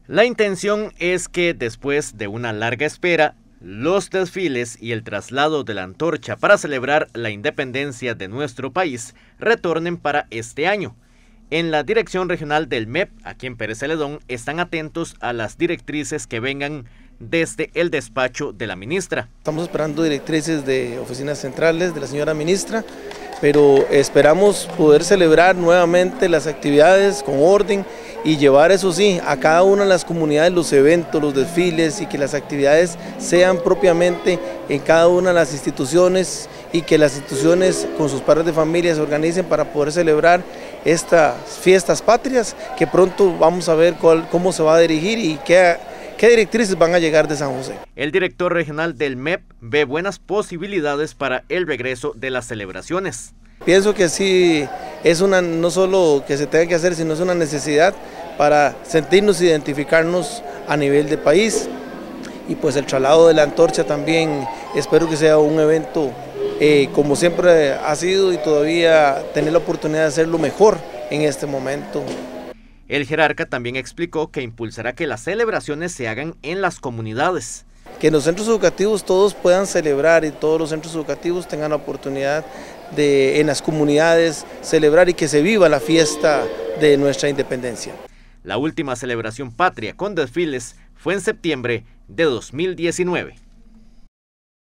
La intención es que después de una larga espera, los desfiles y el traslado de la antorcha para celebrar la independencia de nuestro país retornen para este año. En la Dirección Regional del MEP, aquí en Pérez Celedón, están atentos a las directrices que vengan desde el despacho de la ministra. Estamos esperando directrices de oficinas centrales de la señora ministra, pero esperamos poder celebrar nuevamente las actividades con orden y llevar, eso sí, a cada una de las comunidades los eventos, los desfiles, y que las actividades sean propiamente en cada una de las instituciones, y que las instituciones con sus padres de familia se organicen para poder celebrar estas fiestas patrias, que pronto vamos a ver cómo se va a dirigir y qué directrices van a llegar de San José. El director regional del MEP ve buenas posibilidades para el regreso de las celebraciones. Pienso que sí, es no solo que se tenga que hacer, sino es una necesidad para sentirnos, identificarnos a nivel de país. Y pues el traslado de la antorcha también espero que sea un evento como siempre ha sido, y todavía tener la oportunidad de hacerlo mejor en este momento. El jerarca también explicó que impulsará que las celebraciones se hagan en las comunidades. Que en los centros educativos todos puedan celebrar, y todos los centros educativos tengan la oportunidad de en las comunidades celebrar, y que se viva la fiesta de nuestra independencia. La última celebración patria con desfiles fue en septiembre de 2019.